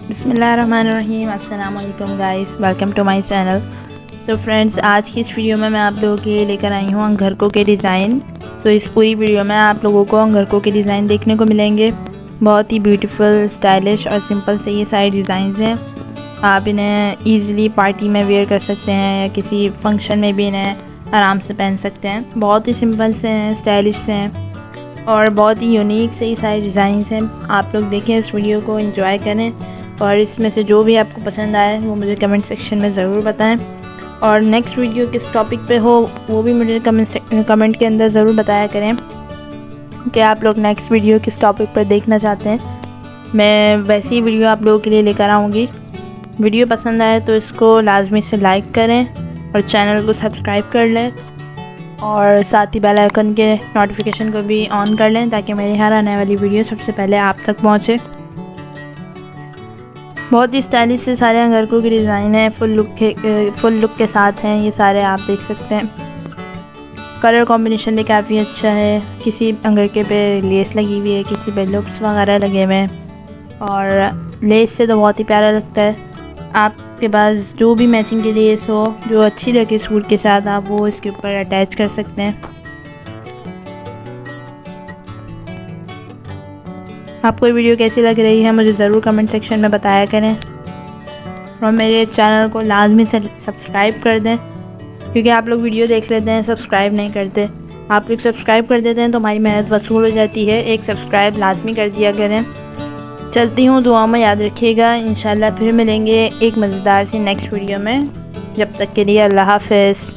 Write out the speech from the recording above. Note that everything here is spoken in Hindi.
बिस्मिल्लाहिर्रहमानिर्रहीम। अस्सलाम वालेकुम guys, welcome to my channel. So friends, आज की इस वीडियो में मैं आप लोगों के लिए लेकर आई हूँ अंगरखों के डिज़ाइन। सो इस पूरी वीडियो में आप लोगों को अंगरखों के डिज़ाइन देखने को मिलेंगे। बहुत ही ब्यूटीफुल, स्टाइलिश और सिंपल से ये सारे डिज़ाइंस हैं। आप इन्हें ईज़िली पार्टी में वेयर कर सकते हैं या किसी फंक्शन में भी इन्हें आराम से पहन सकते हैं। बहुत ही सिंपल से हैं, स्टाइलिश से हैं और बहुत ही यूनिक से ये सारे डिज़ाइंस हैं। आप लोग देखें, इस वीडियो को एंजॉय करें और इसमें से जो भी आपको पसंद आए वो मुझे कमेंट सेक्शन में ज़रूर बताएं। और नेक्स्ट वीडियो किस टॉपिक पे हो वो भी मुझे कमेंट के अंदर ज़रूर बताया करें कि आप लोग नेक्स्ट वीडियो किस टॉपिक पर देखना चाहते हैं। मैं वैसी ही वीडियो आप लोगों के लिए लेकर आऊँगी। वीडियो पसंद आए तो इसको लाजमी से लाइक करें और चैनल को सब्सक्राइब कर लें और साथ ही बेल आइकन के नोटिफिकेशन को भी ऑन कर लें ताकि मेरी हर आने वाली वीडियो सबसे पहले आप तक पहुँचे। बहुत ही स्टाइलिश से सारे अंगरखों के डिज़ाइन हैं, फुल लुक के साथ हैं ये सारे, आप देख सकते हैं। कलर कॉम्बिनेशन भी काफ़ी अच्छा है। किसी अंगरखे पे लेस लगी हुई है, किसी पे लुप्स वगैरह लगे हुए हैं और लेस से तो बहुत ही प्यारा लगता है। आपके पास जो भी मैचिंग की लेस हो, जो अच्छी लगे सूट के साथ, आप वो इसके ऊपर अटैच कर सकते हैं। आपको ये वीडियो कैसी लग रही है मुझे ज़रूर कमेंट सेक्शन में बताया करें और मेरे चैनल को लाजमी से सब्सक्राइब कर दें, क्योंकि आप लोग वीडियो देख लेते हैं, सब्सक्राइब नहीं करते। आप लोग सब्सक्राइब कर देते हैं तो हमारी मेहनत वसूल हो जाती है। एक सब्सक्राइब लाजमी कर दिया करें। चलती हूँ, दुआ में याद रखिएगा। इंशाल्लाह फिर मिलेंगे एक मज़ेदार सी नेक्स्ट वीडियो में। जब तक के लिए अल्लाह हाफ़िज़।